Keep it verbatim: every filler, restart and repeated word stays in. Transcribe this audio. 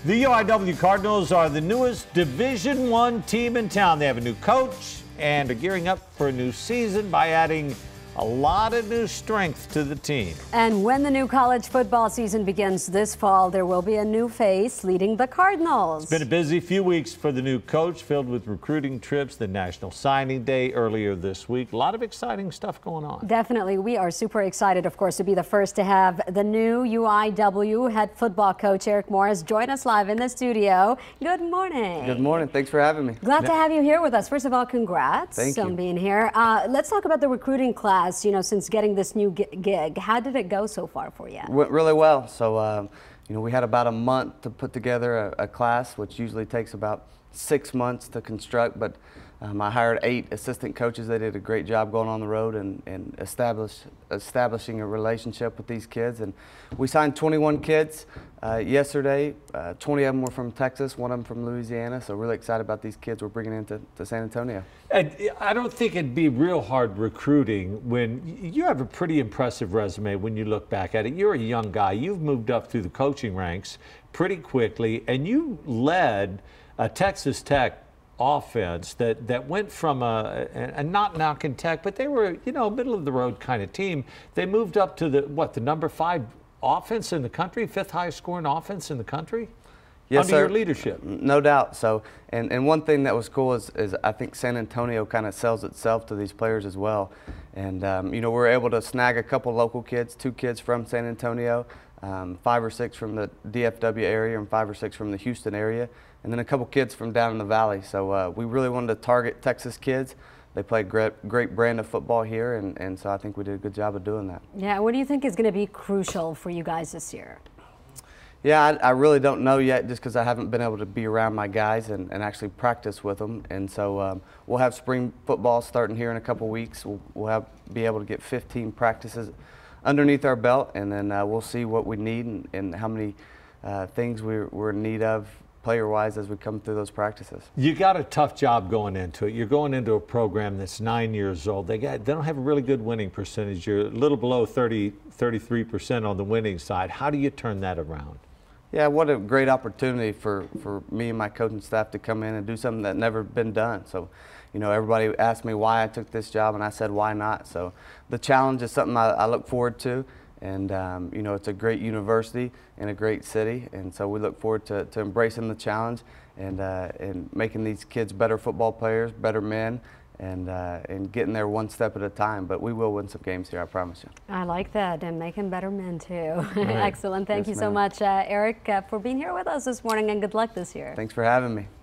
The U I W Cardinals are the newest Division One team in town. They have a new coach and are gearing up for a new season by adding a lot of new strength to the team. And when the new college football season begins this fall, there will be a new face leading the Cardinals. It's been a busy few weeks for the new coach, filled with recruiting trips, the National Signing Day earlier this week. A lot of exciting stuff going on. Definitely. We are super excited, of course, to be the first to have the new U I W head football coach, Eric Morris, join us live in the studio. Good morning. Good morning. Thanks for having me. Glad to have you here with us. First of all, congrats Thank on you. being here. Uh, let's talk about the recruiting class. You know, since getting this new gig, how did it go so far for you? Went really well. So, um, you know, we had about a month to put together a, a class, which usually takes about six months to construct. But um, I hired eight assistant coaches. They did a great job going on the road and, and establish, establishing a relationship with these kids. And we signed twenty-one kids uh, yesterday. Uh, twenty of them were from Texas, one of them from Louisiana. So really excited about these kids we're bringing into to San Antonio. And I don't think it'd be real hard recruiting when you have a pretty impressive resume when you look back at it. You're a young guy. You've moved up through the coaching ranks pretty quickly, and you led a Texas Tech offense that, that went from a, a not knocking Tech, but they were, you know, middle of the road kind of team. They moved up to the, what, the number five offense in the country, fifth highest scoring offense in the country? Yes, under sir. your leadership. No doubt. So, and, and one thing that was cool is, is I think San Antonio kind of sells itself to these players as well. And, um, you know, we're able to snag a couple local kids, two kids from San Antonio, um, five or six from the D F W area and five or six from the Houston area, and then a couple kids from down in the valley. So uh, we really wanted to target Texas kids. They play great, great brand of football here, and, and so I think we did a good job of doing that. Yeah, what do you think is going to be crucial for you guys this year? Yeah, I, I really don't know yet, just because I haven't been able to be around my guys and, and actually practice with them. And so um, we'll have spring football starting here in a couple weeks. We'll, we'll have be able to get fifteen practices underneath our belt, and then uh, we'll see what we need and, and how many uh, things we're, we're in need of player-wise as we come through those practices. You got a tough job going into it. You're going into a program that's nine years old. They got they don't have a really good winning percentage. You're a little below thirty, thirty-three percent on the winning side. How do you turn that around? Yeah, what a great opportunity for, for me and my coaching staff to come in and do something that never been done. So, you know, everybody asked me why I took this job, and I said, why not? So the challenge is something I, I look forward to. And, um, you know, it's a great university in a great city. And so we look forward to, to embracing the challenge and, uh, and making these kids better football players, better men, and, uh, and getting there one step at a time. But we will win some games here, I promise you. I like that, and making better men too. Right. Excellent. Thank Yes, you so ma'am. much, uh, Eric, uh, for being here with us this morning, and good luck this year. Thanks for having me.